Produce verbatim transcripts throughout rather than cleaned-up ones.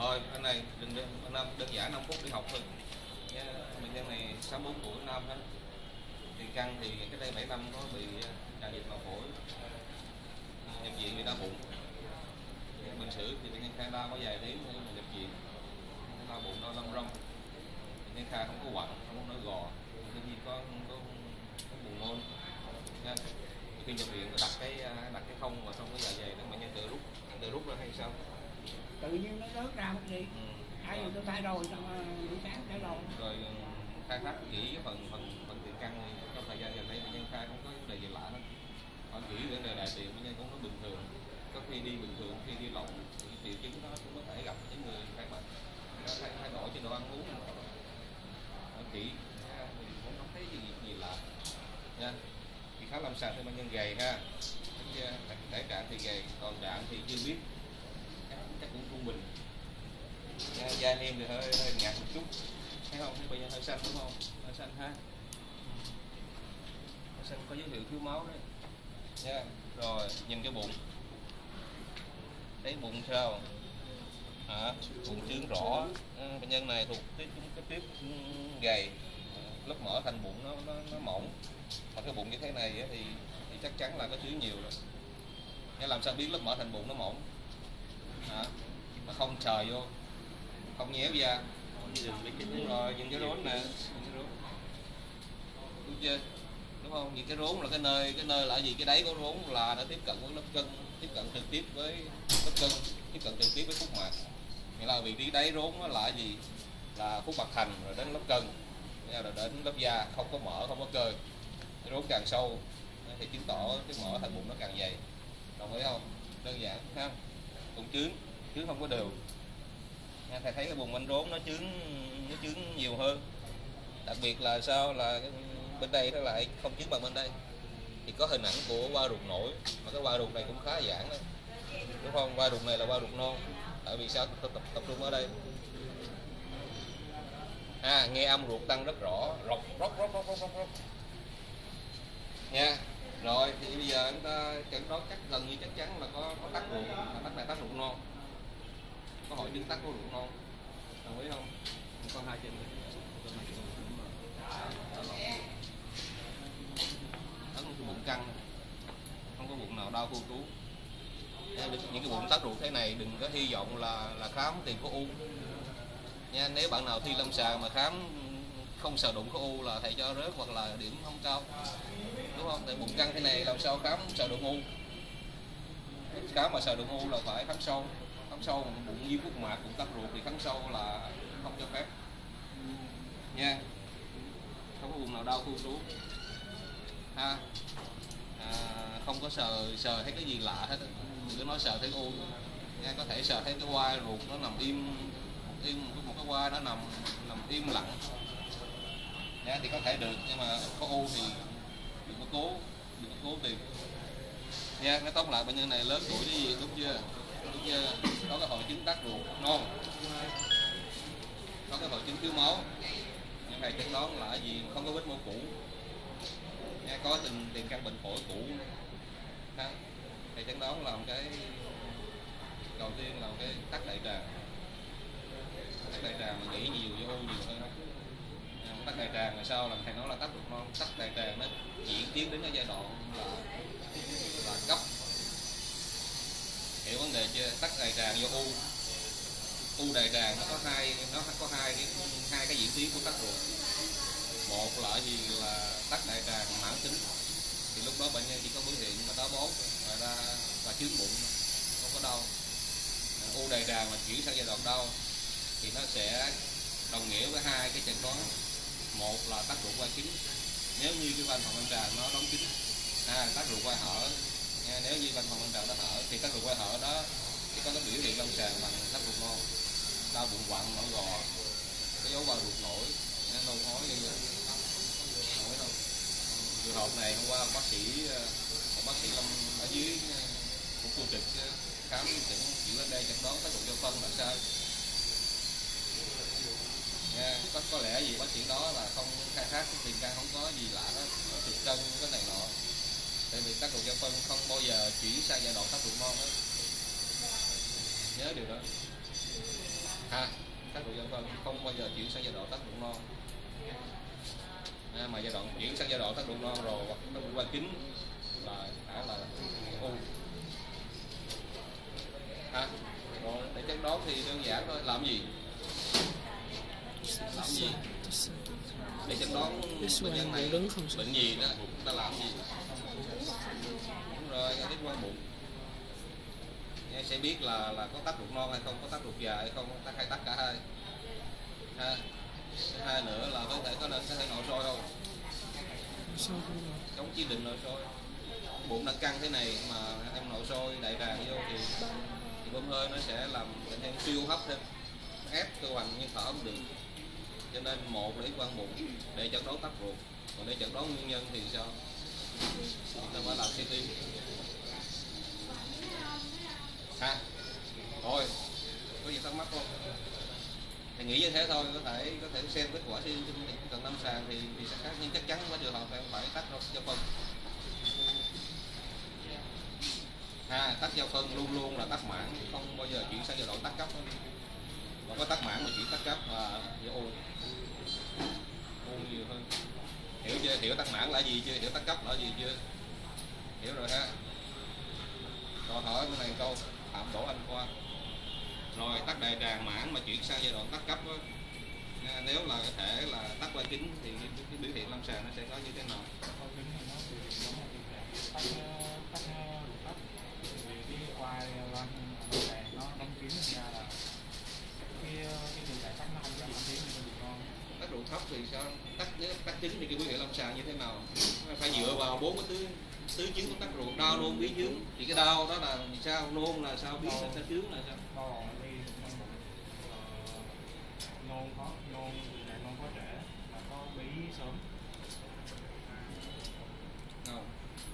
Rồi anh này đừng đơn, đơn, đơn giản năm phút đi học thôi. Nha, bệnh nhân này sáu mươi bốn tuổi nam hết. Tiền căn thì cái đây bảy năm có bị tràn dịch màng phổi, nhập viện vì đau bụng. Bệnh sử thì bệnh nhân khai đau có vài tiếng nhưng mà nhập viện đau bụng đau lông rong. Bệnh nhân khai không có quặn, không có nổi gò, tuy nhiên có có, có buồn nôn. Nha. Khi nhập viện có đặt cái đặt cái không vào trong cái dạ dày để bệnh nhân tự rút tự rút ra hay sao? Tự nhiên nó rớt ra mất gì. Ừ. Ai rồi tôi thay rồi xong buổi sáng thay rồi. Rồi khai thác kỹ cái phần phần phần tiền căn này trong thời gian gần đây bệnh nhân khai không có vấn đề gì lạ hết. Hỏi kỹ vấn đề đại tiện bệnh nhân cũng nó bình thường, có khi đi bình thường, khi đi lỏng thì triệu chứng đó cũng có thể gặp những người khai bệnh nó thay, thay đổi chế độ ăn uống. Hỏi kỹ cũng không thấy gì gì lạ nha. Thì khám lâm sàng thì bệnh nhân gầy ha, thể trạng thì gầy, còn trạng thì chưa biết, chắc, chắc cũng trung bình. Da niêm thì hơi hơi nhạt một chút, thấy không? Thấy bệnh nhân hơi xanh đúng không? Hơi xanh ha. Hơi xanh có dấu hiệu thiếu máu đấy. Nha. Rồi nhìn cái bụng, thấy bụng sao? À, bụng trướng rõ. À, bệnh nhân này thuộc cái cái tiếp gầy, lớp mỡ thành bụng nó nó, nó mỏng. Còn cái bụng như thế này thì thì chắc chắn là có chứa nhiều rồi. Nên làm sao biết lớp mỡ thành bụng nó mỏng? À, nó không sờ vô, không nhéo da. Đúng rồi, những cái rốn nè, đúng chưa? Đúng không? Những cái rốn là cái nơi cái nơi là gì? Cái đáy của rốn là nó tiếp cận với lớp cân, tiếp cận trực tiếp với lớp cân, tiếp cận trực tiếp với phúc mạc. Nghĩa là vị trí đáy rốn nó là gì? Là phúc mạc thành rồi đến lớp cân, rồi đến lớp da, không có mỡ, không có cơ. Cái rốn càng sâu thì chứng tỏ cái mỡ thành bụng nó càng dày. Đồng ý không? Đơn giản ha. Bụng trướng, trướng không có đều. Thầy thấy cái vùng quanh rốn nó chướng nó chướng nhiều hơn, đặc biệt là sao là bên đây nó lại không chướng bằng bên đây. Thì có hình ảnh của qua ruột nổi, mà cái qua ruột này cũng khá giãn đó, đúng không? Qua ruột này là qua ruột non, tại vì sao tập tập, tập trung ở đây. À, nghe âm ruột tăng rất rõ, rọc róc róc róc róc róc nha. Rồi thì bây giờ chúng ta chẩn đoán chắc gần như chắc chắn là có có tắc ruột, là tắc này tắc ruột non, có hội chứng tắc của ruột non, đồng ý không? Có hai chân này, đó cái bụng căng, không có bụng nào đau khu trú. Những cái bụng tắc ruột thế này đừng có hy vọng là là khám tìm có u nha. Nếu bạn nào thi lâm sàng mà khám không sờ đụng có u là thầy cho rớt hoặc là điểm không cao, đúng không? Tại bụng căng thế này làm sao khám sờ đụng u? Khám mà sờ đụng u là phải khám sâu. Khám sâu bụng viêm phúc mạc, bụng tắc ruột thì khám sâu là không cho phép nha. Không có vùng nào đau khu trú ha. À, không có sờ sờ thấy cái gì lạ hết, đừng có nói sờ thấy u nha. Có thể sờ thấy cái quai ruột nó nằm im một im một cái quai nó nằm nằm im lặng nha, thì có thể được, nhưng mà có u thì đừng có cố đừng có cố tìm nha. Nói tóm lại bệnh nhân này lớn tuổi cái gì, đúng chưa? Đúng chưa? Có cái hội chứng tắc ruột non, có cái hội chứng thiếu máu. Nhưng này chẩn đoán là gì? Không có vết mô cũ nha, có tình tiền căn bệnh phổi cũ ha. Thì chẩn đoán là một cái đầu tiên là một cái tắc đại tràng. Tắc đại tràng mà nghĩ nhiều vô u nhiều hơn. Tắc đại tràng là sao? Là thầy nói là tắc ruột non. Tắc đại tràng nó diễn tiến đến cái giai đoạn là là cấp. Hiểu vấn đề chưa? Tắc đại tràng do u. U đại tràng nó có hai nó có hai cái hai cái diễn tiến của tắc ruột. Một là gì? Là tắc đại tràng mãn tính, thì lúc đó bệnh nhân chỉ có biểu hiện mà táo bón và ra và chướng bụng, không có đau. U đại tràng mà chuyển sang giai đoạn đau thì nó sẽ đồng nghĩa với hai cái chẩn đoán. Một là tắc ruột quai kín, nếu như cái van phòng lâm tràng nó đóng kín. À, tắc ruột quai hở nha, nếu như van phòng lâm tràng nó hở thì tắc ruột quai hở đó thì có cái biểu hiện lâm sàng bằng tắc ruột non, đau bụng quặn nổi gò, cái dấu qua ruột nổi, nôn ói như vậy. Nổi đâu. Trường hợp này hôm qua bác sĩ một bác sĩ lâm ở dưới của khu trực khám chẩn chịu lên đây chẩn đoán tắc ruột do phân là sao nha. Có, có lẽ gì bác sĩ đó là không khai thác tiền căn, không có gì lạ đó, thực cân cái này nọ. Tại vì tắc ruột do phân không bao giờ chuyển sang giai đoạn tắc ruột non hết, nhớ điều đó. ha. Tác ruột do phân không bao giờ chuyển sang giai đoạn tác ruột non. À, mà giai đoạn chuyển sang giai đoạn tác ruột non rồi hoặc tác ruột qua kính là đã là u. À, rồi để chẩn đoán thì đơn giản thôi, làm gì? Làm gì? Để chẩn đoán bệnh nhân này bệnh gì đó, chúng ta làm gì? Đúng rồi, nghe X quang bụng. Nghe sẽ biết là là có tác ruột non hay không, có tác ruột già hay không, tác hay tất cả hai. Ha. Thứ hai nữa là có thể có nên có thể nội soi không? Chống chỉ định nội soi. Bụng đang căng thế này mà em nội soi đại tràng vô thì, thì bơm hơi nó sẽ làm bệnh nhân siêu hấp thêm, ép cơ hoành nhưng thở không được. Cho nên một là X quang bụng để chẩn đoán tác ruột, còn để chẩn đoán nguyên nhân thì sao? Chúng ta phải làm xê tê. Ha. Rồi, có gì thắc mắc không? Thì nghĩ như thế thôi, có thể có thể xem kết quả siêu âm cận lâm sàng thì, thì sẽ khác, nhưng chắc chắn với trường hợp em phải tách giao phân. Ha, tách giao phân luôn luôn là tắc mãn, không bao giờ chuyển sang giai đoạn tắc cấp. Còn có tắc mãn mà chuyển tắc cấp là do u, u nhiều hơn. Hiểu chưa? Hiểu tắc mãn là gì chưa? Hiểu tắc cấp là gì chưa? Hiểu rồi ha. Rồi hỏi cái này câu Phạm Đỗ Anh Khoa. Rồi tắc đại tràng mãn mà chuyển sang giai đoạn tắc cấp đó, nếu là có thể là tắc qua kính thì cái, cái biểu hiện lâm sàng nó sẽ có như thế nào? Tắc tắc ruột cấp vì cái oai loan nó đăng ký ra là cái cái tình trạng tắc nó không có diễn tiến như được con. Tắc ruột thấp thì sao? Tắc nếu tắc kính thì cái biểu hiện lâm sàng như thế nào? Phải dựa vào bốn cái tứ tứ chứng của tắc ruột: đau, nôn, bí, chướng. Thì cái đau đó là sao? Nôn là sao? Bí là sao? Chướng là sao? Đau đi nôn có nôn là nôn có trễ và có bí sớm. Không.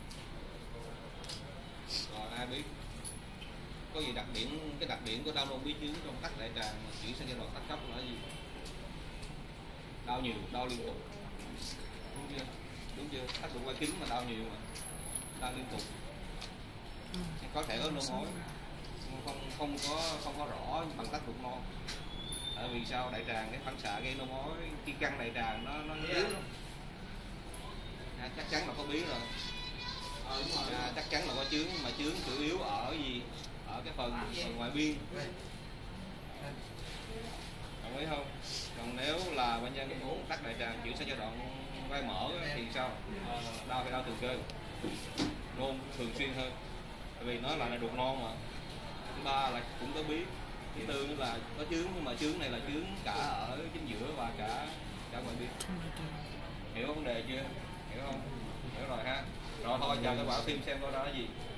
Rồi ai biết? Có gì đặc điểm, cái đặc điểm của đau nôn bí chướng trong tắc đại tràng mà chuyển sang giai đoạn tắc cấp là gì? Đau nhiều, đau liên tục. Đúng chưa? Đúng chưa? Tắc ruột qua kính mà đau nhiều mà đau liên tục. Có thể có nôn ói, không không có không có rõ bằng tắc ruột non. Tại vì sao? Đại tràng cái phản xạ gây nôn ói, cái căng đại tràng nó nó yếu lắm. À, chắc chắn là có bí rồi. À, chắc chắn là có chướng, mà chướng chủ yếu ở gì? Ở cái phần, phần ngoại biên. Đồng ý không? Còn nếu là bệnh nhân muốn tắc đại tràng chuyển sang giai đoạn vai mở thì sao? Đau phải đau thường cơ, nôn thường xuyên hơn, tại vì nó là ruột non mà. Thứ ba là cũng có bí. Thứ tư nữa là có chướng, nhưng mà chướng này là chướng cả ở chính giữa và cả cả ngoại biên. Hiểu vấn đề chưa? Hiểu không? Hiểu rồi ha. Rồi thôi chờ cái quả phim xem coi đó là gì.